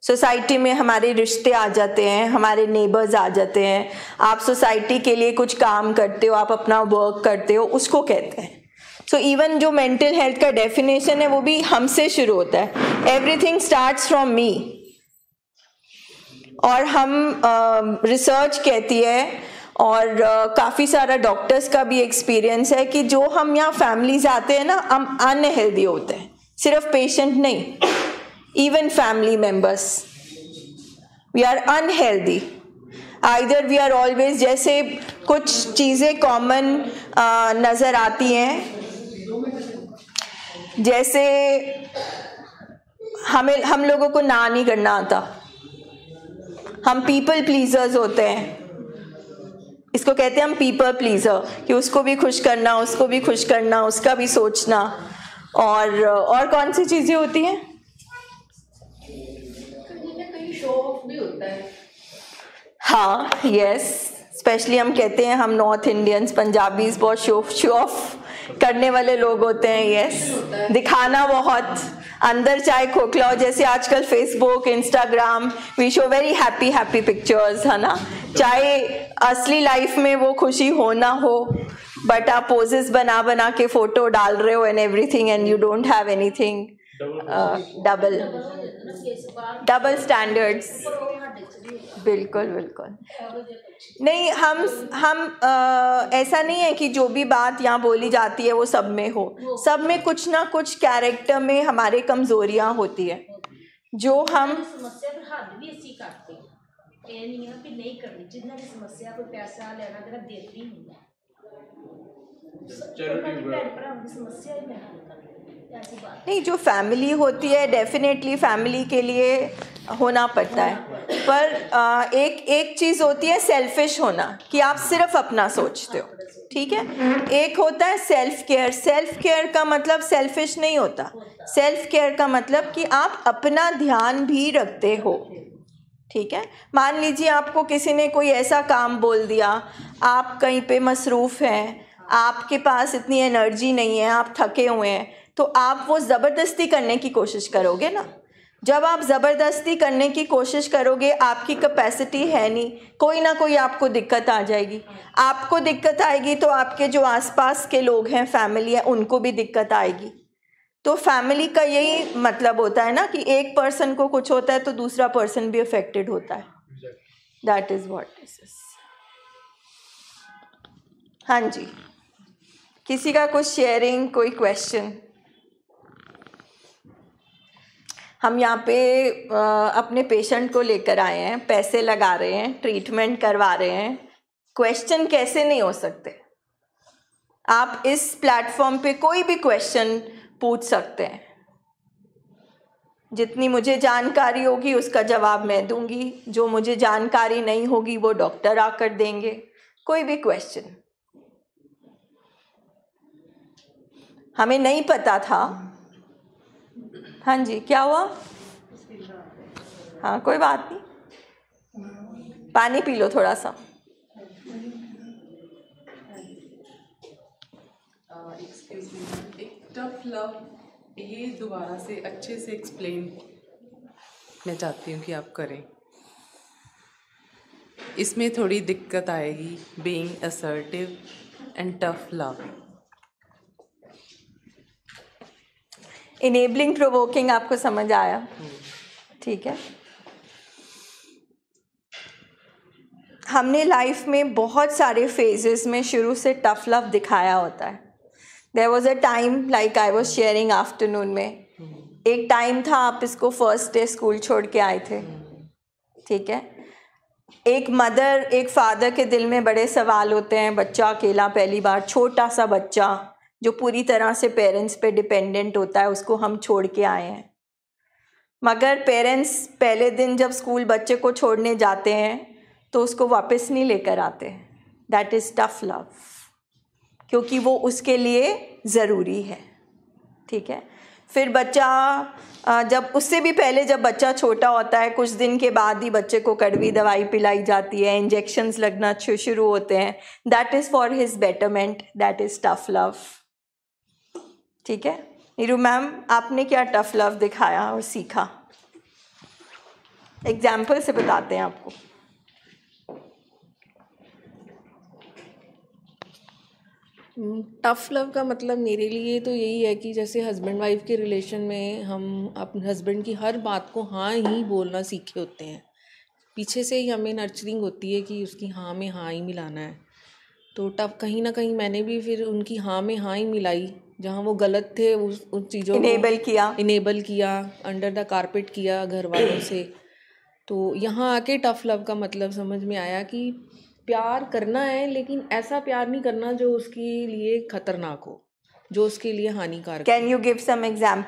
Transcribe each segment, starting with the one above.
Society में हमारे रिश्ते आ जाते हैं, हमारे नेबर्स आ जाते हैं, आप सोसाइटी के लिए कुछ काम करते हो, आप अपना वर्क करते हो, उसको कहते हैं। सो इवन जो मेंटल हेल्थ का डेफिनेशन है वो भी हमसे शुरू होता है, एवरीथिंग स्टार्ट्स फ्रॉम मी। और हम रिसर्च कहती है और काफ़ी सारा डॉक्टर्स का भी एक्सपीरियंस है कि जो हम यहाँ फैमिलीज आते हैं ना, हम अनहेल्दी होते हैं, सिर्फ पेशेंट नहीं, even family members, we are unhealthy, either we are always, जैसे कुछ चीज़ें कॉमन नज़र आती हैं, जैसे हम लोगों को ना नहीं करना आता, हम पीपल प्लीजर्स होते हैं, इसको कहते हैं हम पीपल प्लीजर, कि उसको भी खुश करना, उसको भी खुश करना, उसका भी सोचना। और कौन सी चीज़ें होती हैं? भी होता है। हाँ, यस, स्पेशली हम कहते हैं, हम नॉर्थ इंडियंस, पंजाबीज बहुत शो ऑफ करने वाले लोग होते हैं। यस, दिखाना बहुत, अंदर चाहे खोखला हो, जैसे आजकल Facebook, Instagram, we show very happy pictures, है ना, चाहे असली लाइफ में वो खुशी हो ना हो, बट आप पोजेस बना के फोटो डाल रहे हो and everything, and you don't have anything, double standards. बिल्कुल नहीं, हम ऐसा नहीं है कि जो भी बात यहाँ बोली जाती है वो सब में हो, सब में कुछ ना कुछ कैरेक्टर में हमारे कमजोरियाँ होती है जो हम समस्या पर हद भी ऐसी करते हैं, ये नहीं है कि नहीं करनी, जितना भी समस्या कोई पैसा लेना देना देती ही नहीं है, समस्या ही नहीं, जो फैमिली होती है डेफिनेटली फैमिली के लिए होना पड़ता है, पर एक चीज़ होती है सेल्फिश होना, कि आप सिर्फ अपना सोचते हो, ठीक है। एक होता है सेल्फ केयर का मतलब सेल्फिश नहीं होता, सेल्फ केयर का मतलब कि आप अपना ध्यान भी रखते हो, ठीक है। मान लीजिए आपको किसी ने कोई ऐसा काम बोल दिया, आप कहीं पे मसरूफ़ हैं, आपके पास इतनी एनर्जी नहीं है, आप थके हुए हैं, तो आप वो ज़बरदस्ती करने की कोशिश करोगे ना। जब आप ज़बरदस्ती करने की कोशिश करोगे, आपकी कैपेसिटी है नहीं, कोई ना कोई आपको दिक्कत आ जाएगी, आपको दिक्कत आएगी तो आपके जो आसपास के लोग हैं, फैमिली है, उनको भी दिक्कत आएगी। तो फैमिली का यही मतलब होता है ना कि एक पर्सन को कुछ होता है तो दूसरा पर्सन भी अफेक्टेड होता है, that is what this is. हाँ जी, किसी का कुछ शेयरिंग, कोई क्वेश्चन? हम यहाँ पे अपने पेशेंट को लेकर आए हैं, पैसे लगा रहे हैं, ट्रीटमेंट करवा रहे हैं, क्वेश्चन कैसे नहीं हो सकते। आप इस प्लेटफॉर्म पे कोई भी क्वेश्चन पूछ सकते हैं, जितनी मुझे जानकारी होगी उसका जवाब मैं दूंगी, जो मुझे जानकारी नहीं होगी वो डॉक्टर आकर देंगे, कोई भी क्वेश्चन। हमें नहीं पता था। हाँ जी, क्या हुआ? हाँ, कोई बात नहीं, पानी पी लो थोड़ा सा। एक टफ लव, ये दोबारा से अच्छे से एक्सप्लेन मैं चाहती हूँ कि आप करें। इसमें थोड़ी दिक्कत आएगी, being assertive and tough love. Enabling provoking आपको समझ आया? ठीक है। हमने लाइफ में बहुत सारे फेजेस में शुरू से टफ लव दिखाया होता है। There was a time, like I was sharing afternoon में, एक टाइम था आप इसको फर्स्ट डे स्कूल छोड़ के आए थे, ठीक है। एक मदर, एक फादर के दिल में बड़े सवाल होते हैं, बच्चा अकेला पहली बार, छोटा सा बच्चा जो पूरी तरह से पेरेंट्स पे डिपेंडेंट होता है, उसको हम छोड़ के आए हैं। मगर पेरेंट्स पहले दिन जब स्कूल बच्चे को छोड़ने जाते हैं तो उसको वापस नहीं लेकर आते। दैट इज़ टफ लव, क्योंकि वो उसके लिए ज़रूरी है, ठीक है। फिर बच्चा जब, उससे भी पहले जब बच्चा छोटा होता है, कुछ दिन के बाद ही बच्चे को कड़वी दवाई पिलाई जाती है, इंजेक्शंस लगना शुरू होते हैं। That is for his betterment, that is tough love, ठीक है। नीरू मैम, आपने क्या टफ लव दिखाया और सीखा? एग्जाम्पल से बताते हैं आपको। टफ लव का मतलब मेरे लिए तो यही है कि जैसे हस्बैंड वाइफ के रिलेशन में हम अपने हस्बैंड की हर बात को हाँ ही बोलना सीखे होते हैं, पीछे से ही हमें नर्चरिंग होती है कि उसकी हाँ में हाँ ही मिलाना है। तो टफ कहीं ना कहीं मैंने भी फिर उनकी हाँ में हाँ ही मिलाई, जहाँ वो गलत थे उन चीज़ों को इनेबल किया, अंडर द कारपेट किया घर वालों से। तो यहाँ आके टफ लव का मतलब समझ में आया कि प्यार करना है, लेकिन ऐसा प्यार नहीं करना जो उसके लिए खतरनाक हो, जो उसके लिए हानिकारक। Can you give some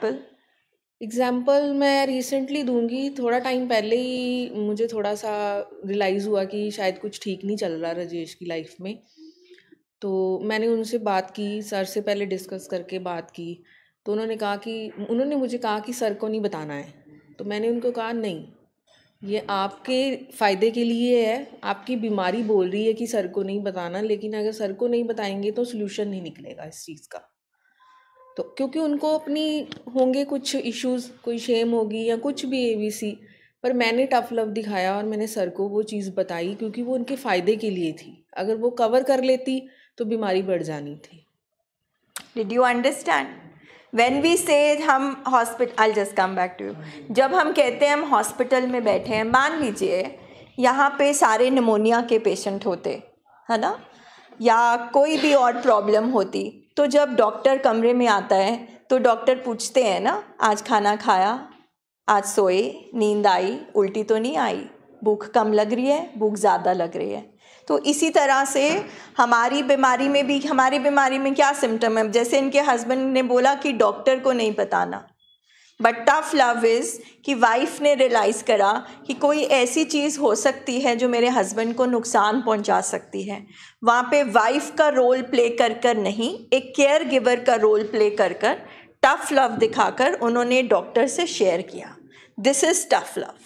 example मैं रिसेंटली दूंगी। थोड़ा टाइम पहले ही मुझे थोड़ा सा रियलाइज़ हुआ कि शायद कुछ ठीक नहीं चल रहा राजेश की लाइफ में। तो मैंने उनसे बात की, सर से पहले डिस्कस करके बात की। तो उन्होंने मुझे कहा कि सर को नहीं बताना है। तो मैंने उनको कहा नहीं, ये आपके फ़ायदे के लिए है, आपकी बीमारी बोल रही है कि सर को नहीं बताना, लेकिन अगर सर को नहीं बताएंगे तो सल्यूशन नहीं निकलेगा इस चीज़ का। तो क्योंकि उनको अपनी होंगे कुछ इश्यूज़, कोई शेम होगी या कुछ भी ABC, पर मैंने टफ लव दिखाया और मैंने सर को वो चीज़ बताई क्योंकि वो उनके फ़ायदे के लिए थी। अगर वो कवर कर लेती तो बीमारी बढ़ जानी थी। Did you understand? When we say हम hospital, I'll just come back to you. जब हम कहते हैं हम हॉस्पिटल में बैठे हैं, मान लीजिए यहाँ पे सारे निमोनिया के पेशेंट होते, है ना, या कोई भी और प्रॉब्लम होती, तो जब डॉक्टर कमरे में आता है तो डॉक्टर पूछते हैं ना, आज खाना खाया, आज सोए, नींद आई, उल्टी तो नहीं आई, भूख कम लग रही है, भूख ज़्यादा लग रही है। तो इसी तरह से हमारी बीमारी में क्या सिम्टम है, जैसे इनके हस्बैंड ने बोला कि डॉक्टर को नहीं बताना, बट टफ लव इज़ कि वाइफ ने रियलाइज़ करा कि कोई ऐसी चीज़ हो सकती है जो मेरे हस्बैंड को नुकसान पहुंचा सकती है। वहाँ पे वाइफ का रोल प्ले कर नहीं, एक केयर गिवर का रोल प्ले कर टफ लव दिखाकर उन्होंने डॉक्टर से शेयर किया। This is tough love.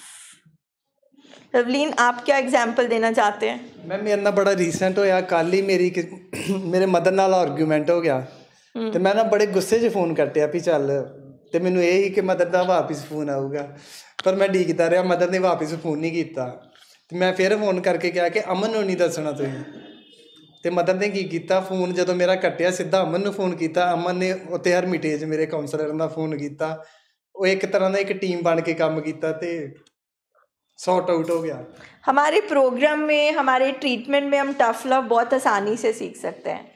Ravleen, आप क्या एग्जाम्पल देना चाहते हैं? मैम मेरे ना बड़ा रीसेंट होया, कल ही मेरे मदर नाल आर्गूमेंट हो गया, तो मैं ना बड़े गुस्से 'ਚ फोन कट्टिया भी चल, तो मैनू ये ही कि मदर का वापस फोन आऊगा, पर मैं डीकता रहा, मदर ने वापस फोन नहीं किया। तो मैं फिर फोन करके कहा कि अमन नूं नहीं दसना तुसीं, तो मदर ने की किया, फोन जो मेरा कट्टिया सीधा अमन नूं फोन किया। अमन ने उत्ते हरमिटेज मेरे काउंसलर का फोन किया, वो एक तरह का एक टीम बन के काम किया, तो सॉर्ट आउट हो गया। हमारे प्रोग्राम में, हमारे ट्रीटमेंट में हम टफ लव बहुत आसानी से सीख सकते हैं।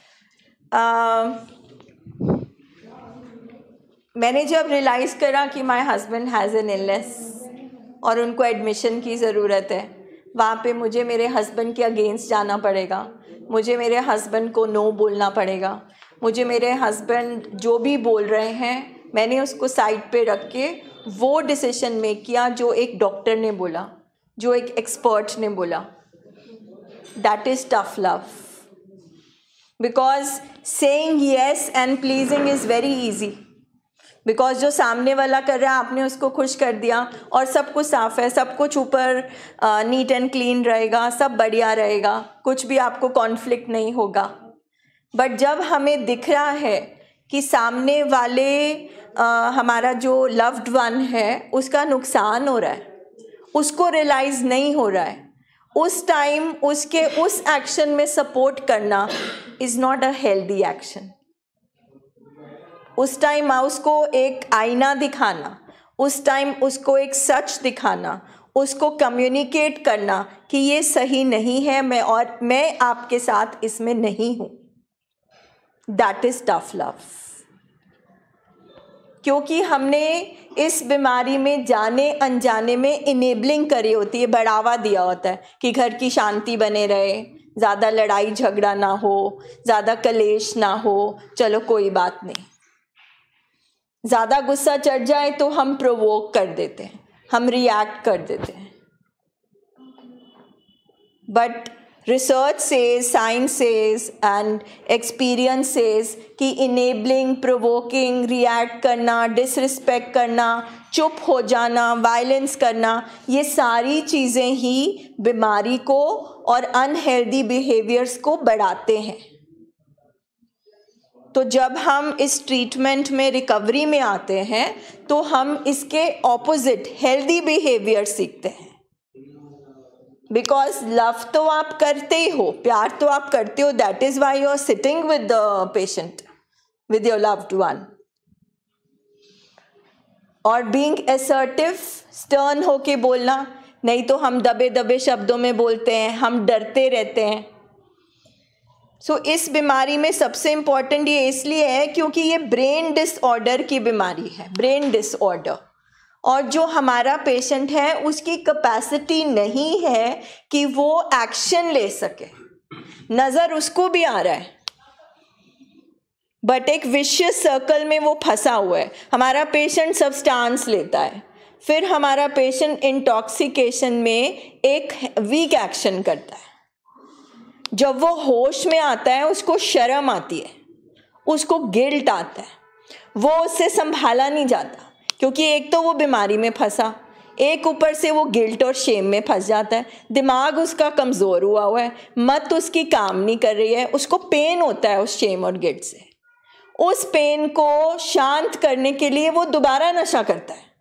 मैंने जब रियलाइज़ करा कि my husband has an illness और उनको एडमिशन की ज़रूरत है, वहाँ पे मुझे मेरे हस्बैंड के अगेंस्ट जाना पड़ेगा, मुझे मेरे हस्बैंड को नो बोलना पड़ेगा, मुझे मेरे हस्बैंड जो भी बोल रहे हैं मैंने उसको साइड पे रख के वो डिसीजन मेक किया जो एक डॉक्टर ने बोला, जो एक एक्सपर्ट ने बोला। That is tough love, because saying yes and pleasing is very easy, because जो सामने वाला कर रहा है आपने उसको खुश कर दिया और सब कुछ साफ़ है, सब कुछ ऊपर नीट एंड क्लीन रहेगा, सब बढ़िया रहेगा, कुछ भी आपको कॉन्फ्लिक्ट नहीं होगा। बट जब हमें दिख रहा है कि सामने वाले हमारा जो लव्ड वन है उसका नुकसान हो रहा है, उसको रियलाइज़ नहीं हो रहा है, उस टाइम उसके उस एक्शन में सपोर्ट करना is not a healthy action. उस टाइम उसको एक आईना दिखाना, उस टाइम उसको एक सच दिखाना, उसको कम्युनिकेट करना कि ये सही नहीं है, मैं आपके साथ इसमें नहीं हूँ, दैट इज़ टफ लव। क्योंकि हमने इस बीमारी में जाने अनजाने में इनेबलिंग करी होती है, बढ़ावा दिया होता है कि घर की शांति बने रहे, ज़्यादा लड़ाई झगड़ा ना हो, ज़्यादा कलेश ना हो, चलो कोई बात नहीं। ज़्यादा गुस्सा चढ़ जाए तो हम प्रोवोक कर देते हैं, हम रिएक्ट कर देते हैं। But research says, science says and experience says कि इनेबलिंग, प्रोवोकिंग, रिएक्ट करना, डिसरिस्पेक्ट करना, चुप हो जाना, वायलेंस करना, ये सारी चीज़ें ही बीमारी को और अनहेल्दी बिहेवियर्स को बढ़ाते हैं। तो जब हम इस ट्रीटमेंट में रिकवरी में आते हैं तो हम इसके ऑपोजिट हेल्दी बिहेवियर सीखते हैं। बिकॉज लव तो आप करते ही हो, प्यार तो आप करते हो, that is why you are sitting with the patient, with your loved one. और बीइंग असर्टिव, स्टर्न होके बोलना, नहीं तो हम दबे दबे शब्दों में बोलते हैं, हम डरते रहते हैं। सो इस बीमारी में सबसे इम्पॉर्टेंट ये इसलिए है क्योंकि ये ब्रेन डिसऑर्डर की बीमारी है, ब्रेन डिसऑर्डर। और जो हमारा पेशेंट है उसकी कैपेसिटी नहीं है कि वो एक्शन ले सके। नज़र उसको भी आ रहा है बट एक विशियस सर्कल में वो फंसा हुआ है। हमारा पेशेंट सब्सटेंस लेता है, फिर हमारा पेशेंट इंटॉक्सिकेशन में एक वीक एक्शन करता है। जब वो होश में आता है उसको शर्म आती है, उसको गिल्ट आता है, वो उससे संभाला नहीं जाता क्योंकि एक तो वो बीमारी में फंसा, एक ऊपर से वो गिल्ट और शेम में फंस जाता है। दिमाग उसका कमज़ोर हुआ है, मत उसकी काम नहीं कर रही है, उसको पेन होता है उस शेम और गिल्ट से। उस पेन को शांत करने के लिए वो दोबारा नशा करता है,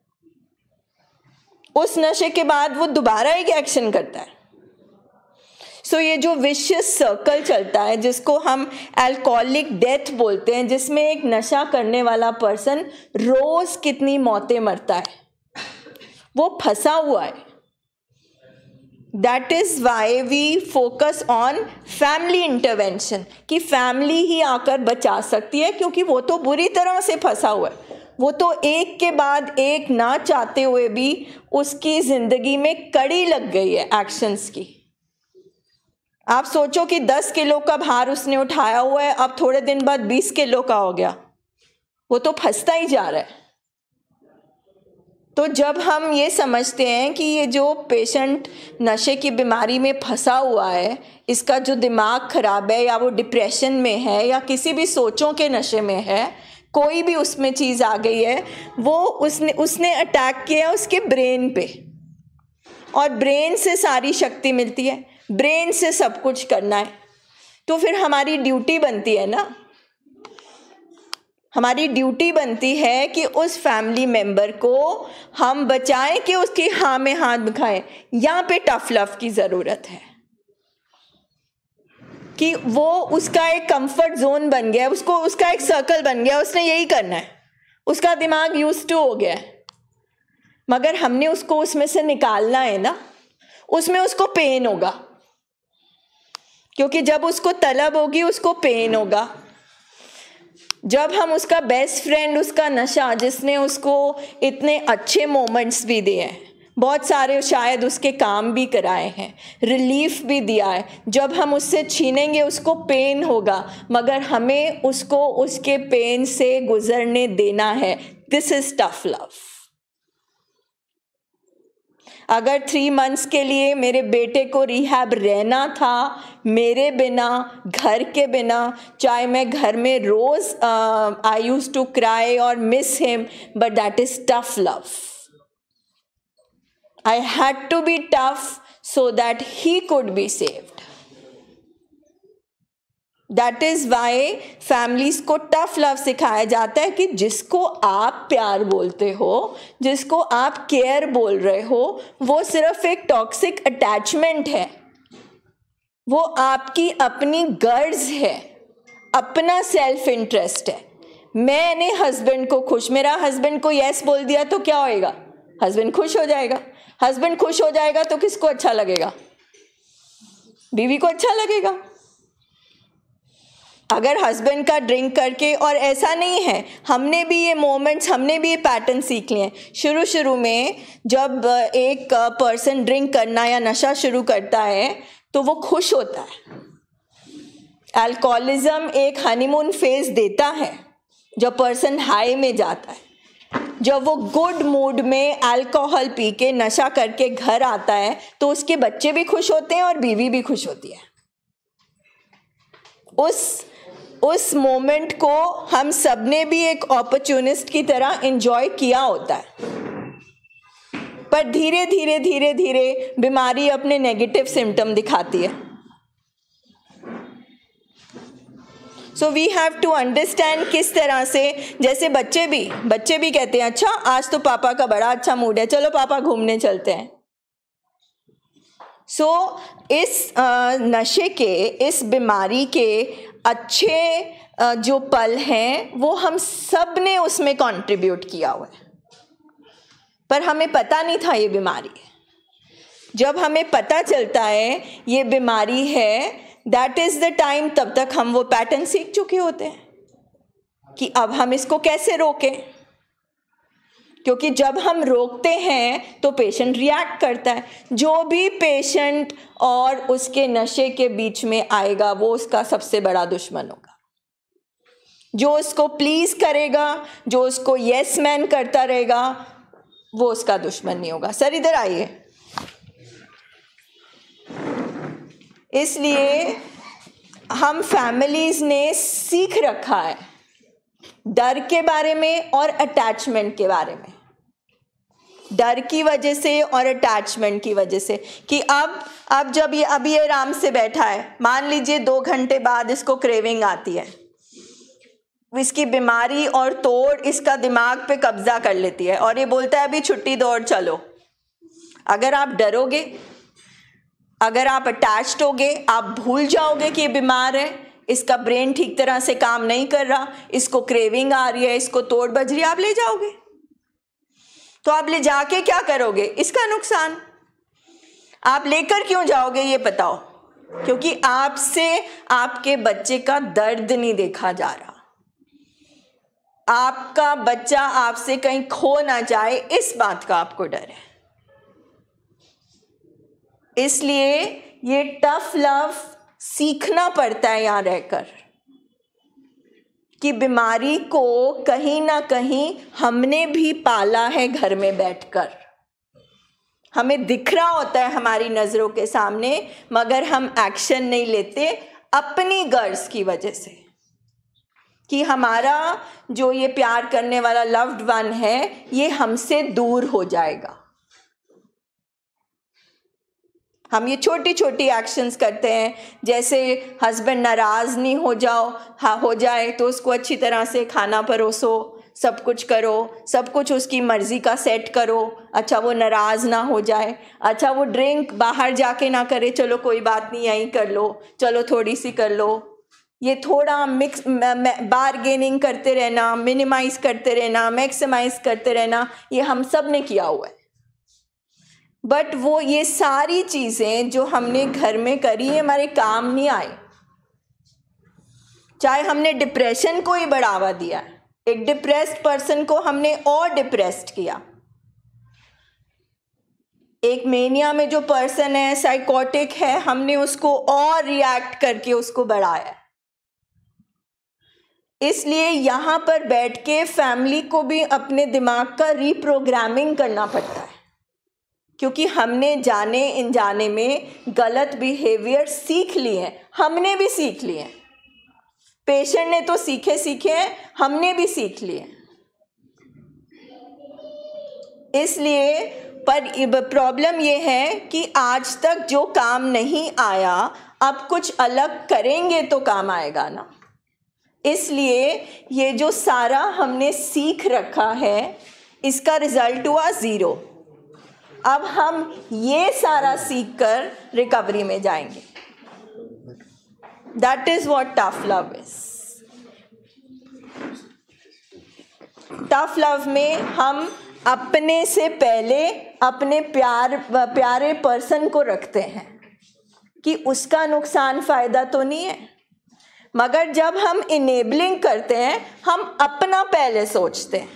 उस नशे के बाद वो दोबारा एक एक्शन करता है। सो ये जो विशियस सर्कल चलता है जिसको हम अल्कोहलिक डेथ बोलते हैं, जिसमें एक नशा करने वाला पर्सन रोज कितनी मौतें मरता है, वो फंसा हुआ है। That is why we focus on family intervention, कि फैमिली ही आकर बचा सकती है क्योंकि वो तो बुरी तरह से फंसा हुआ है। वो तो एक के बाद एक ना चाहते हुए भी उसकी जिंदगी में कड़ी लग गई है एक्शंस की। आप सोचो कि 10 किलो का भार उसने उठाया हुआ है, अब थोड़े दिन बाद 20 किलो का हो गया, वो तो फंसता ही जा रहा है। तो जब हम ये समझते हैं कि ये जो पेशेंट नशे की बीमारी में फंसा हुआ है, इसका जो दिमाग खराब है या वो डिप्रेशन में है या किसी भी सोचों के नशे में है, कोई भी उसमें चीज़ आ गई है, वो उसने अटैक किया उसके ब्रेन पे, और ब्रेन से सारी शक्ति मिलती है, ब्रेन से सब कुछ करना है। तो फिर हमारी ड्यूटी बनती है ना, हमारी ड्यूटी बनती है कि उस फैमिली मेंबर को हम बचाएं कि उसकी हाँ में हाथ दिखाएं। यहाँ पे टफ लव की ज़रूरत है कि वो उसका एक कंफर्ट जोन बन गया, उसको उसका एक सर्कल बन गया, उसने यही करना है, उसका दिमाग यूज्ड टू हो गया है। मगर हमने उसको उसमें से निकालना है ना, उसमें उसको पेन होगा, क्योंकि जब उसको तलब होगी उसको पेन होगा। जब हम उसका बेस्ट फ्रेंड, उसका नशा जिसने उसको इतने अच्छे मोमेंट्स भी दिए हैं, बहुत सारे शायद उसके काम भी कराए हैं, रिलीफ भी दिया है, जब हम उससे छीनेंगे उसको पेन होगा, मगर हमें उसको उसके पेन से गुजरने देना है। This is tough love. अगर 3 मंथ्स के लिए मेरे बेटे को रिहैब रहना था मेरे बिना, घर के बिना, चाहे मैं घर में रोज आई यूज्ड टू क्राई और miss him, but that is tough love. I had to be tough so that he could be saved. That is why families को tough love सिखाया जाता है कि जिसको आप प्यार बोलते हो, जिसको आप केयर बोल रहे हो, वो सिर्फ एक टॉक्सिक अटैचमेंट है, वो आपकी अपनी गर्ज है, अपना सेल्फ इंटरेस्ट है। मैंने हस्बैंड को खुश, मेरा हस्बैंड को यस बोल दिया तो क्या होएगा? हस्बैंड खुश हो जाएगा। हस्बैंड खुश हो जाएगा तो किसको अच्छा लगेगा? बीवी को अच्छा लगेगा। अगर हस्बैंड का ड्रिंक करके, और ऐसा नहीं है, हमने भी ये मोमेंट्स, हमने भी ये पैटर्न सीख लिए हैं। शुरू में जब एक पर्सन ड्रिंक करना या नशा शुरू करता है तो वो खुश होता है। अल्कोहलिज्म एक हनीमून फेज देता है जब पर्सन हाई में जाता है। जब वो गुड मूड में अल्कोहल पी के नशा करके घर आता है तो उसके बच्चे भी खुश होते हैं और बीवी भी खुश होती है। उस मोमेंट को हम सबने भी एक अपॉर्चुनिस्ट की तरह एंजॉय किया होता है, पर धीरे धीरे धीरे धीरे बीमारी अपने नेगेटिव सिम्टम दिखाती है। So we have to understand किस तरह से, जैसे बच्चे भी कहते हैं अच्छा आज तो पापा का बड़ा अच्छा मूड है, चलो पापा घूमने चलते हैं। सो इस नशे के, इस बीमारी के अच्छे जो पल हैं वो हम सब ने उसमें कंट्रीब्यूट किया हुआ है, पर हमें पता नहीं था ये बीमारी है। जब हमें पता चलता है ये बीमारी है, दैट इज़ द टाइम, तब तक हम वो पैटर्न सीख चुके होते हैं कि अब हम इसको कैसे रोकें, क्योंकि जब हम रोकते हैं तो पेशेंट रिएक्ट करता है। जो भी पेशेंट और उसके नशे के बीच में आएगा वो उसका सबसे बड़ा दुश्मन होगा। जो उसको प्लीज करेगा, जो उसको यस मैन करता रहेगा, वो उसका दुश्मन नहीं होगा। सर इधर आइए। इसलिए हम फैमिलीज ने सीख रखा है डर के बारे में और अटैचमेंट के बारे में, डर की वजह से और अटैचमेंट की वजह से, कि अब जब ये अभी आराम से बैठा है, मान लीजिए 2 घंटे बाद इसको क्रेविंग आती है, इसकी बीमारी और तोड़ इसका दिमाग पे कब्जा कर लेती है और ये बोलता है अभी छुट्टी दो और चलो। अगर आप डरोगे, अगर आप अटैच्ड होगे, आप भूल जाओगे कि ये बीमार है, इसका ब्रेन ठीक तरह से काम नहीं कर रहा, इसको क्रेविंग आ रही है, इसको तोड़ बज रही है, आप ले जाओगे। तो आप ले जाके क्या करोगे? इसका नुकसान। आप लेकर क्यों जाओगे ये बताओ? क्योंकि आपसे आपके बच्चे का दर्द नहीं देखा जा रहा, आपका बच्चा आपसे कहीं खो ना जाए, इस बात का आपको डर है। इसलिए ये टफ लव सीखना पड़ता है यहाँ रहकर, कि बीमारी को कहीं ना कहीं हमने भी पाला है घर में बैठकर। हमें दिख रहा होता है हमारी नजरों के सामने, मगर हम एक्शन नहीं लेते अपनी गर्ज की वजह से, कि हमारा जो ये प्यार करने वाला लव्ड वन है ये हमसे दूर हो जाएगा। हम ये छोटी छोटी एक्शंस करते हैं, जैसे हस्बैंड नाराज़ नहीं हो जाए तो उसको अच्छी तरह से खाना परोसो, सब कुछ करो, सब कुछ उसकी मर्ज़ी का सेट करो। अच्छा वो नाराज़ ना हो जाए, अच्छा वो ड्रिंक बाहर जाके ना करे, चलो कोई बात नहीं यहीं कर लो, चलो थोड़ी सी कर लो। ये थोड़ा मिक्स बारगेनिंग करते रहना, मिनिमाइज़ करते रहना, मैक्सिमाइज़ करते रहना, ये हम सब ने किया हुआ है। बट वो ये सारी चीज़ें जो हमने घर में करी है हमारे काम नहीं आए। चाहे हमने डिप्रेशन को ही बढ़ावा दिया, एक डिप्रेस्ड पर्सन को हमने और डिप्रेस्ड किया। एक मेनिया में जो पर्सन है, साइकोटिक है, हमने उसको और रिएक्ट करके उसको बढ़ाया। इसलिए यहाँ पर बैठ के फैमिली को भी अपने दिमाग का रीप्रोग्रामिंग करना पड़ता है, क्योंकि हमने जाने अनजाने में गलत बिहेवियर सीख लिए हैं। हमने भी सीख लिए हैं, पेशेंट ने तो सीखे हैं, हमने भी सीख लिए। इसलिए पर प्रॉब्लम ये है कि आज तक जो काम नहीं आया, अब कुछ अलग करेंगे तो काम आएगा ना। इसलिए ये जो सारा हमने सीख रखा है, इसका रिजल्ट हुआ 0। अब हम ये सारा सीख कर रिकवरी में जाएंगे। That is what tough love is. Tough love में हम अपने से पहले अपने प्यारे पर्सन को रखते हैं कि उसका नुकसान फायदा तो नहीं है, मगर जब हम इनेबलिंग करते हैं हम अपना पहले सोचते हैं।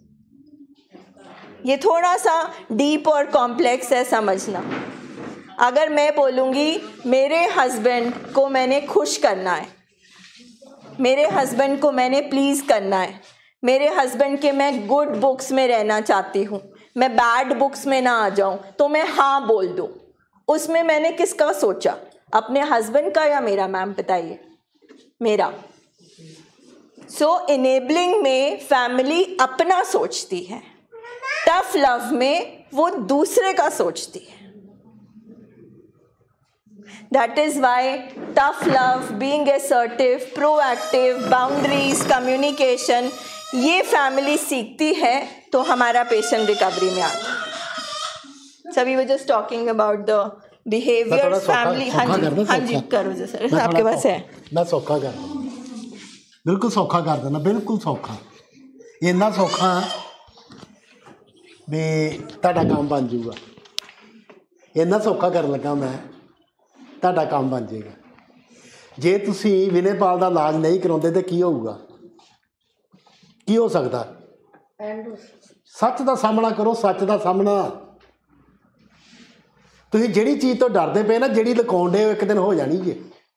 ये थोड़ा सा डीप और कॉम्प्लेक्स है समझना। अगर मैं बोलूँगी मेरे हस्बैंड को मैंने खुश करना है, मेरे हस्बैंड को मैंने प्लीज़ करना है, मेरे हस्बैंड के मैं गुड बुक्स में रहना चाहती हूँ, मैं बैड बुक्स में ना आ जाऊँ, तो मैं हाँ बोल दूँ। उसमें मैंने किसका सोचा? अपने हस्बैंड का या मेरा? मैम बताइए। मेरा। सो इनेबलिंग में फैमिली अपना सोचती है, टफ लव में वो दूसरे का सोचती है। That is why tough love, being assertive, proactive, boundaries, communication, ये फैमिली सीखती है तो हमारा पेशेंट रिकवरी में आता है. So we were just talking about the behaviors family. हाँ जी करो जी सर, आपके पास है. मैं सौखा कर बिल्कुल सौखा कर देना, बिल्कुल सौखा, इन्ना सौखा भी ਤੁਹਾਡਾ काम बन जाऊगा. इन्ना सौखा कर लगा मैं, ਤੁਹਾਡਾ काम बन जाएगा. जे तुसी विनेपाल का इलाज नहीं कराते तो की होगा, की हो सकता? सच का सामना करो, सच का सामना. तुसी जिहड़ी चीज़ तो डरते पे ना, जिहड़ी लुकाउण डे एक दिन हो जानी जे.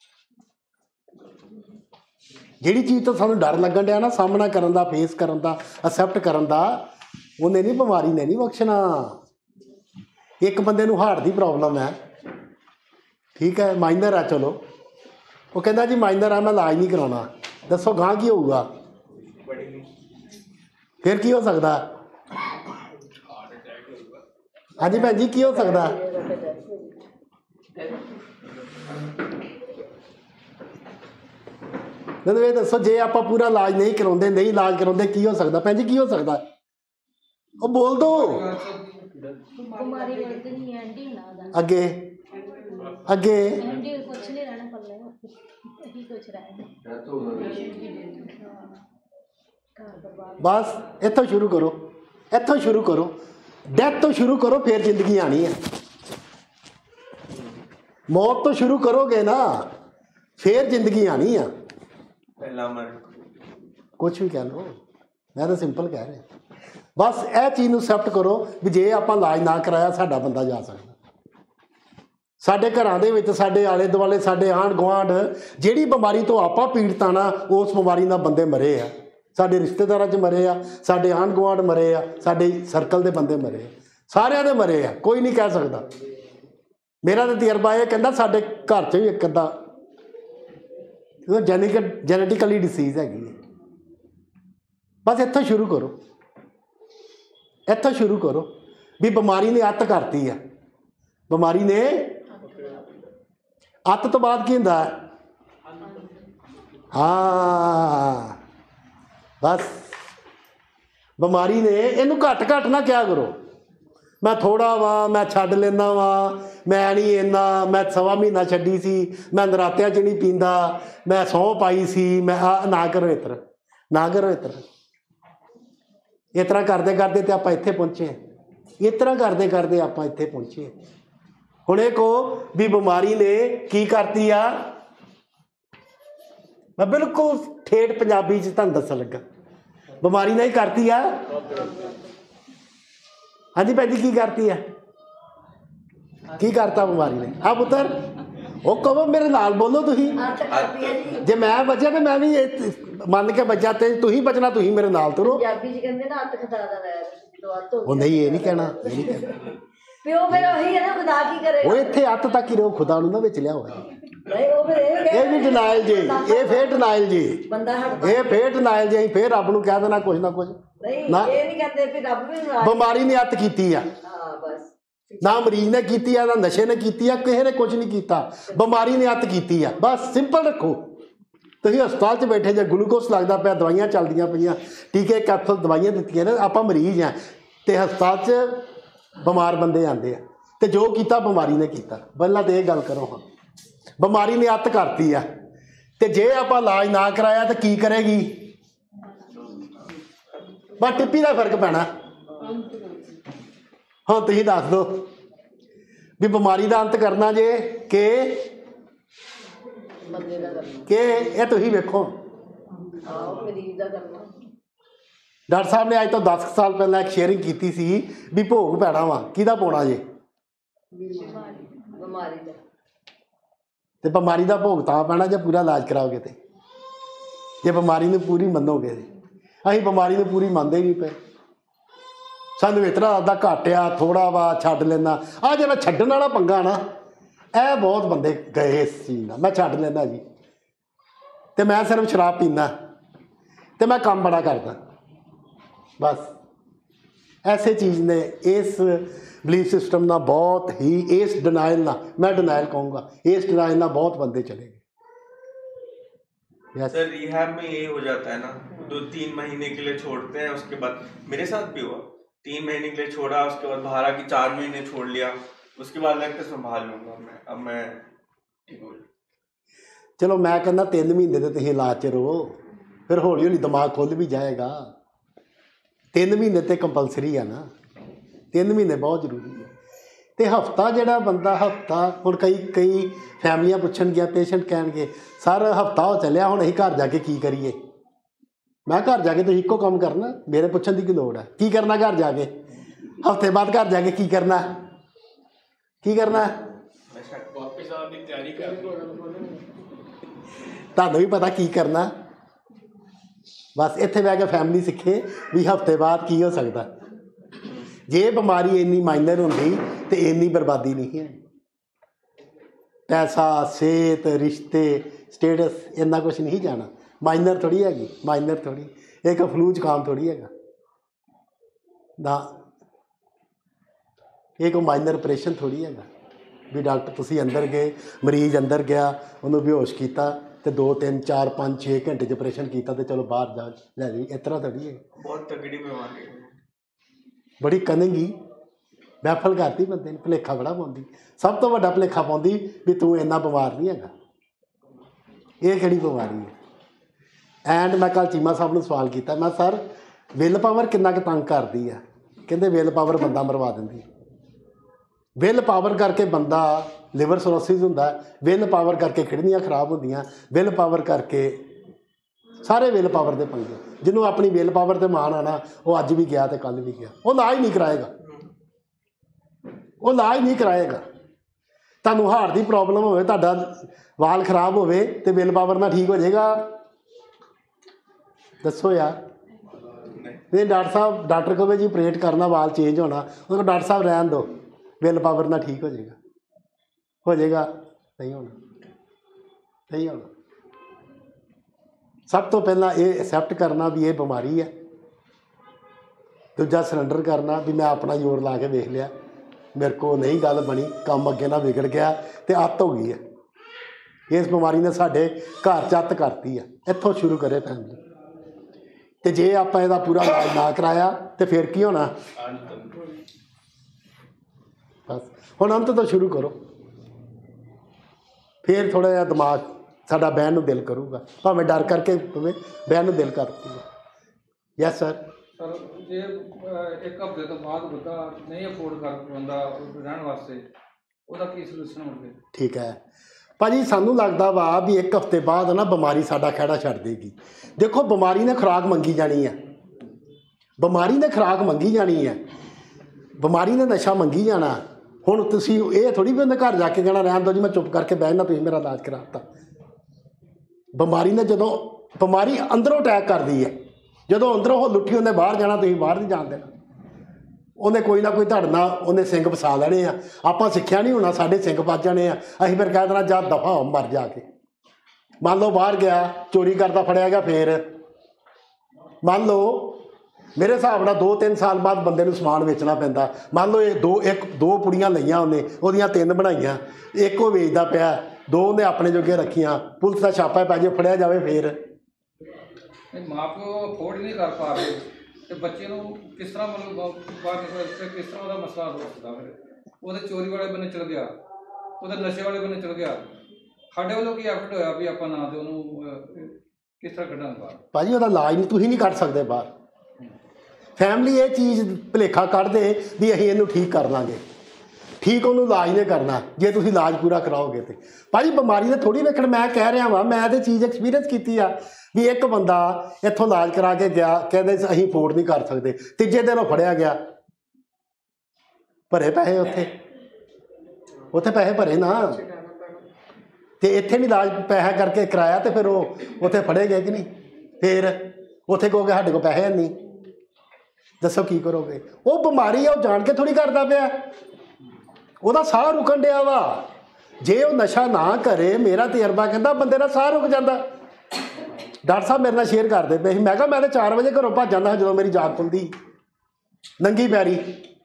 जिहड़ी चीज़ तो सानूं डर लगन डिया ना, सामना करन दा, फेस करन दा, एक्सैप्ट करन दा, उन्हें नहीं, बीमारी ने नहीं बख्शना. एक बंदे नूं हार्ट की प्रॉब्लम है, ठीक है, माइनर है, चलो वो कहता जी माइनर है, मैं इलाज नहीं कराना. दसो गां की होऊगा, फिर की हो सकता? हाँ जी भैन जी, की हो सकता? मैंने ये दसो, जे आप पूरा इलाज नहीं कराते, नहीं इलाज कराते, की हो सकता? भैन जी की हो सकता? वो बोल दो अगे अगे. बस इत्थों शुरू करो, इत्थों शुरू करो, डेथ तो शुरू करो, फिर जिंदगी आनी है. मौत तो शुरू करोगे ना, फिर जिंदगी आनी है. कुछ भी कह लो, मैं तो सिंपल कह रहा. बस यह चीज़ नूं एक्सैप्ट करो भी जे आपां इलाज ना कराया, साडा बंदा जा सकता. साडे घरां दे विच, साडे आले दुआले, साडे आंढ गुआंढ, जिहड़ी बीमारी तो आपां पीड़ित ना, उस बीमारी नाल बंदे मरे आ. साडे रिश्तेदारां च मरे आ, साडे आंढ गुआंढ मरे आ, साडे सर्कल दे बंदे मरे आ, सारिਆਂ दे मरे आ. कोई नहीं कह सकता. मेरा तो तजर्बा ये कहता साडे घर च भी एक अद्धा जेनेटिकली डिसीज़ हैगी. बस इत्थों शुरू करो, इत्थों शुरू करो भी बीमारी ने अत करती है. बीमारी ने अत तो बाद की हुंदा? हाँ बस बीमारी ने इनू घट घट ना क्या करो, मैं थोड़ा वा, मैं छड्ड लेना वा, मैं नहीं इन्ना, मैं सवा महीना छड्डी सी, मैं नरात्या च नहीं पींदा, मैं सौं पाई सी, मैं ना करो इतना, ना करो इतना. इतना करते करते तो आप इत्थे पहुँचे, इतना करते करते आप इत्थे पहुँचे. हुण इह कहो भी बीमारी ने की करती आ. मैं बिल्कुल ठेठ पंजाबी च तुहानूं दस्सण लगा, बीमारी ने ही करती आ. हाँ जी भैन जी, की करती है, की करता बीमारी ने? आ पुत्तर वो कहो मेरे नाल बोलो तुसीं. जे मैं बचा तो मैं भी मन के बचा, तो तुसीं बचना, तुसीं मेरे नाल तुरो. वो नहीं, ये नहीं कहना, ये नहीं कहना. वो इत्थे अत तक ही रहो, खुदा नूं ना विच लियाओ. ये भी डिनाइल जी, ये फिर डिनाइल जी, ये फिर डिनाइल जी. फिर रब नूं कह देना कुछ ना कुछ ना. बीमारी ने अत कीती है, ना मरीज ने कीती है, ना नशे ने कीती है, किसी ने कुछ नहीं किया. बीमारी ने अत कीती है. बस सिंपल रखो. तुसीं हस्पताल च बैठे जे, ग्लूकोस लगता पाया, दवाइयां चलदियां पईयां, टीके कैप्सूल दवाइयां दित्तियां ने, आपां मरीज हैं ते हस्पताल च बीमार बंदे आते हैं, तो जो किया बीमारी ने किया. पहला तो यह गल करो, हाँ बीमारी ने अत करती है, तो जे आप इलाज ना कराया तो की करेगी? बस टिप्पी का फर्क पैना. हाँ तुसीं दस दो भी बीमारी का अंत करना जे के ये तुसीं वेखो. डॉक्टर साहब ने अज तो 10 साल पहले एक शेयरिंग की सी भी भोग पैना वा, किहदा पाउणा जे? तो बीमारी का भोग तां पैना जे पूरा इलाज कराओगे, तो जे बीमारी नूं पूरी मनोगे. असीं बीमारी नूं पूरी मनते ही नहीं पे. सानूं इतना लगदा घट आ, थोड़ा वा, छड्ड लेना. आ जिहड़ा छड्डण वाला पंगा ना, ਇਹ बहुत बंदे गए इस चीज़ का. मैं छड्ड लेना जी, तो मैं सिर्फ शराब पीना, तो मैं काम बड़ा करदा. बस ਐਸੇ ਚੀਜ਼ ਨੇ ਇਸ ਬਿਲੀਫ सिस्टम ਨਾਲ बहुत ही इस डिनाइल ना मैं डिनाइल कहूँगा इस डिनाइल ना बहुत बंदे चले गए। सर रिहैब में ये हो जाता है ना 2-3 महीने के लिए छोड़ते हैं, उसके बाद मेरे साथ भी हुआ 3 महीने के लिए छोड़ा, उसके बाद बाहर आके 4 महीने छोड़ लिया, उसके बाद लगता संभाल लूँगा मैं, अब मैं ठीक हो। चलो मैं कहना 3 महीने तो तुम इलाज च रहो, फिर हौली हौली दिमाग खुल भी जाएगा। 3 महीने तो कंपलसरी है ना, 3 महीने बहुत जरूरी है। तो हफ्ता जोड़ा बंदा हफ्ता हुण कई फैमिलियां पुछणगियां पेशेंट कह सर हफ्ता हो चलिया हुण असीं घर जाके की करिए। मैं घर जाके तो इक्को काम करना, मेरे पुछण की लोड़ है की करना घर जाके, हफ्ते बाद घर जाके की करना वापस आने की तैयारी कर तुहानूं भी पता की करना, बस इत्थे बह के फैमिली सीखे भी हफ्ते बाद की हो सकता। जे बीमारी इन्नी माइनर होंदी तो इन्नी बर्बादी नहीं है। पैसा सेहत रिश्ते स्टेटस इन्ना कुछ नहीं जाना, माइनर थोड़ी हैगी, माइनर थोड़ी एक फ्लू जुकाम थोड़ी हैगा ना, एक माइनर ऑपरेशन थोड़ी हैगा भी डॉक्टर तुसी अंदर गए मरीज अंदर गया उन्होंने बेहोश किया तो 2 3 4 5 6 घंटे च ऑपरेशन किया तो चलो बाहर जा लै जी, इस तरह थोड़ी है। बहुत तगड़ी बीमारी है, बड़ी कनगी महफल करती बंदे ने, भुलेखा बड़ा पाँदी, सब तो वड्डा भुलेखा पाँदी भी तू इन्ना बीमार नहीं हैगा, ये किहड़ी बीमारी है। एंड मैं कल चीमा साहब ने सवाल किया, मैं सर विल पावर किन्ना क तंग करती है, कहते विल पावर बंदा मरवा दिंदी, विल पावर करके बंदा लिवर सरोसिस होंदा, विल पावर करके किडनियां खराब होंदियां, विल पावर करके सारे विल पावर के पंगे। जिन्होंने अपनी विल पावर से मान आना वो अज भी गया तो कल भी गया, वो इलाज नहीं कराएगा, वो इलाज नहीं कराएगा। तुहानूं हार्ट की प्रॉब्लम होवे, तुहाडा वाल खराब होवे तो विल पावर ना ठीक हो जाएगा, दसो यार। नहीं डॉक्टर साहब, डॉक्टर कहे जी ऑपरेट करना वाल चेंज होना, उनको डॉक्टर साहब रहन दो विल पावर ना ठीक हो जाएगा, नहीं होना, नहीं होना। सब तो पहला ये एक्सैप्ट करना भी ये बीमारी है, दूजा सरेंडर करना भी मैं अपना जोर ला के देख लिया, मेरे को नहीं गल बनी, काम अगे ना बिगड़ गया तो अत हो गई है। इस बीमारी ने साढ़े घर चत करती है, इत्थों शुरू करे फैमिली। तो जे आप इसका पूरा इलाज ना कराया तो फिर की होना, बस हुण अंत तो शुरू करो, फिर थोड़ा जिहा दिमाग साडा बहन नूं दिल करूगा, भावें डर करके पवे बहन नूं दिल कर दूगा। Yes sir. सर जे एक हफ्ते तो बाद बंदा नहीं अफोर्ड कर पाਉਂਦਾ रहने वास्ते ਉਹਦਾ ਕੀ ਸੋਲੂਸ਼ਨ ਹੋਵੇ? ठीक है भाजी, सानू लगता वा भी एक हफ्ते बाद ना बीमारी साडा खैड़ा छड्ड देगी। देखो बीमारी ने खुराक मंगी जानी है, बीमारी ने खुराक मंगी जानी है, बीमारी ने नशा मंगी जाना। हुण तुसीं ये थोड़ी भी उन्हें घर जाके कहना रहन दो जी मैं चुप करके बहना, तुसीं मेरा इलाज कराता। बीमारी ने जदों बीमारी अंदरों अटैक करती है, जदों अंदरों वो लुट्ठी उन्हें बाहर जाना, तुसीं बाहर नहीं जान देना। उन्हें कोई ना कोई धड़ना उन्हें सिंह फसा लेने आ, आपां सिक्ख्या नहीं होना, साढ़े सिंह फस जाने आ, असीं फिर कह देना जा दफा हो मर जाके। मान लो बाहर गया चोरी करता फड़िया गया, फिर मान लो मेरे हिसाब नाल 2-3 साल बाद बंदे नूं समान बेचना पैंदा। मान लो ये दो पुड़ियां लईआं उन्हें, उहदियां 3 बनाईआं, एक वो वेचदा पिया, 2 उन्हें अपने जोगे रखियां, पुलिस का छापा पै जाए फड़िया जाए, फिर माँ प्यो अफोर्ड नहीं कर पा रहे तो बच्चे को किस तरह मतलब बाहर निकल किस तरह का मसला हो सकता? फिर वो चोरी वाले बने चल गया, वो नशे वाले बने चल गया, साढ़े वालों की एफर्ट होया भी आप ना तो किस तरह कढ़ांगे बाहर? भाजी वह इलाज नहीं तुसीं नहीं कढ़ सकते बाहर। फैमिली ये चीज़ भुलेखा कढ़ दे भी असीं इहनूं ठीक कर लांगे, ठीक उन्होंने इलाज नहीं करना जे तुसीं इलाज पूरा कराओगे तो। भाजी बीमारी ने थोड़ी वेखण, मैं कह रहा वा, मैं तो चीज़ एक्सपीरियंस की आ भी एक बंदा इत्थों इलाज करा के गया, कहते असीं अफोर्ड नहीं कर सकते, तीजे दिन वो फड़िया गया, भरे पैसे उत्थे पैसे भरे ना, तो इत्थे नहीं इलाज पैसा करके कराया तो फिर वो उत्थे फड़े गए कि नहीं, फिर उत्थे कहोगे साढ़े को पैसे है नहीं, दसो की करोगे? वो बीमारी है, वो जान के थोड़ी करता पाया, ਉਹਦਾ ਸਾਹ ਰੁਕਣ ਡਿਆ ਵਾ। ਜੇ ਉਹ ਨਸ਼ਾ ਨਾ ਕਰੇ, ਮੇਰਾ ਤਜਰਬਾ ਕਹਿੰਦਾ ਬੰਦੇ ਦਾ ਸਾਹ ਰੁਕ ਜਾਂਦਾ। ਡਾਕਟਰ ਸਾਹਿਬ ਮੇਰੇ ਨਾਲ ਸ਼ੇਅਰ ਕਰਦੇ ਪਏ ਸੀ, ਮੈਂ ਕਿਹਾ ਮੈਂ ਤਾਂ 4 ਵਜੇ ਘਰੋਂ ਭੱਜ ਜਾਂਦਾ ਜਦੋਂ ਮੇਰੀ ਜਾਗ ਖੁੱਲਦੀ। नंगी पैरी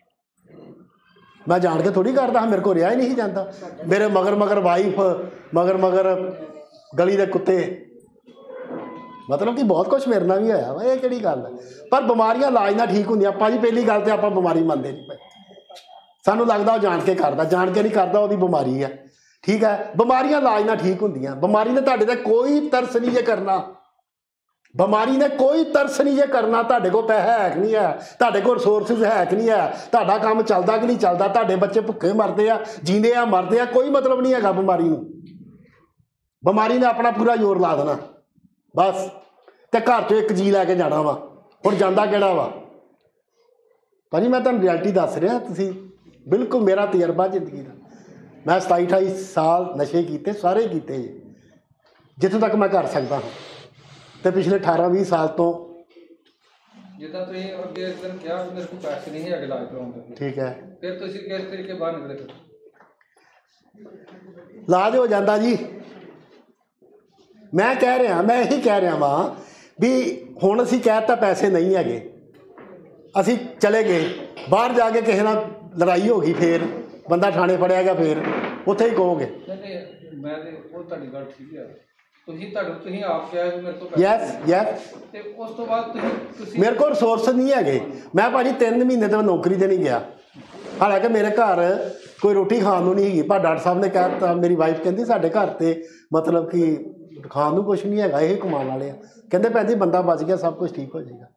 मैं जान के थोड़ी करता मेरे को रिहा ही नहीं जाता मेरे मगर मगर वाइफ मगर मगर गली के कुत्ते मतलब कि बहुत कुछ मेरे नाल भी होया वा ये किहड़ी गल है पर बीमारियां इलाज ना ठीक होंदियां भाजी पहली गल तो आपां बीमारी मनदे नहीं पे सानू लगदा वो जान के करदा जान के नहीं करदा ओहदी बीमारी है ठीक है बीमारियां इलाज ना ठीक होंदियां बीमारी ने तुहाडे ते कोई तरस नहीं जे करना बीमारी ने कोई तरस नहीं जे करना तुहाडे कोल पैसा है कि नहीं है तुहाडे कोल रिसोर्सिस है कि नहीं है तुहाडा काम चलदा कि नहीं चलदा तुहाडे बच्चे भुखे मरदे आ जींदे आ मरदे आ कोई मतलब नहीं हैगा बीमारी नूं बीमारी ने अपना पूरा जोर ला देना बस तो घर चो एक जी लैके जाना वा हुण जांदा किहड़ा वा भाजी मैं तुहानूं रियलिटी दस रहा तुसीं बिल्कुल मेरा तजर्बा जिंदगी का मैं 27-28 साल नशे किए सारे किए जितों तक मैं कर सकता हाँ तो पिछले 18-20 साल तो जिदा तुसीं अगे एक दिन कहा मेरे को पैसे नहीं है इलाज कराउण दे ठीक है फिर तुसीं किस तरीके बाहर निकले इलाज हो जाता जी मैं कह रहा मैं यही कह रहा वां भी हुण असीं कहता पैसे नहीं है असीं चले गए बाहर जाके किसी नाल लड़ाई हो गई फिर बंदा थाने फड़िया गया फिर उत्थे ही कहोगे नहीं मैं ते वो तुहाडी गल ठीक है तुसीं आप किहा मेरे को यस यस ते उस तो बाद तुसीं मेरे को रिसोर्स नहीं है मैं भाजी 3 महीने तो नौकरी ते नहीं गया हालांकि मेरे घर कोई रोटी खाण नूं नहीं हैगी पर डॉक्टर साहब ने कह दिता मेरी वाइफ कहती साडे घर ते मतलब कि खाण नूं कुछ नहीं हैगा यही कमाने वाले कहते भैन जी बंदा बच गया सब कुछ ठीक हो जाएगा